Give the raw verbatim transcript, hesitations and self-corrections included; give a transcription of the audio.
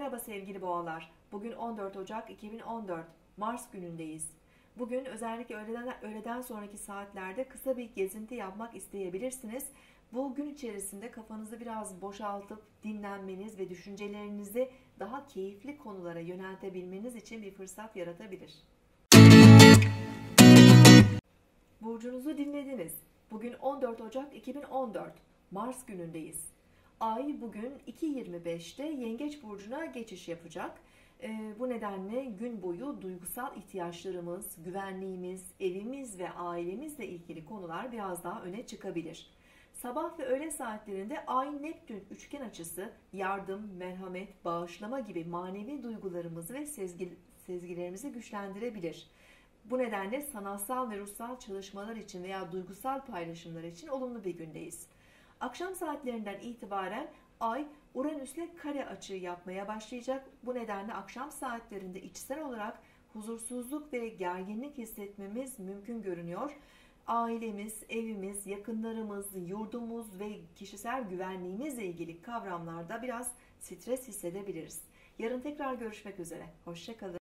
Merhaba sevgili boğalar. Bugün on dört Ocak iki bin on dört, Mars günündeyiz. Bugün özellikle öğleden, öğleden sonraki saatlerde kısa bir gezinti yapmak isteyebilirsiniz. Bu gün içerisinde kafanızı biraz boşaltıp dinlenmeniz ve düşüncelerinizi daha keyifli konulara yöneltebilmeniz için bir fırsat yaratabilir. Burcunuzu dinlediniz. Bugün on dört Ocak iki bin on dört, Mars günündeyiz. Ay bugün iki yirmi beşte Yengeç Burcu'na geçiş yapacak. Ee, bu nedenle gün boyu duygusal ihtiyaçlarımız, güvenliğimiz, evimiz ve ailemizle ilgili konular biraz daha öne çıkabilir. Sabah ve öğle saatlerinde Ay-Neptün üçgen açısı yardım, merhamet, bağışlama gibi manevi duygularımızı ve sezgi, sezgilerimizi güçlendirebilir. Bu nedenle sanatsal ve ruhsal çalışmalar için veya duygusal paylaşımlar için olumlu bir gündeyiz. Akşam saatlerinden itibaren Ay Uranüs'le kare açı yapmaya başlayacak. Bu nedenle akşam saatlerinde içsel olarak huzursuzluk ve gerginlik hissetmemiz mümkün görünüyor. Ailemiz, evimiz, yakınlarımız, yurdumuz ve kişisel güvenliğimizle ilgili kavramlarda biraz stres hissedebiliriz. Yarın tekrar görüşmek üzere. Hoşça kalın.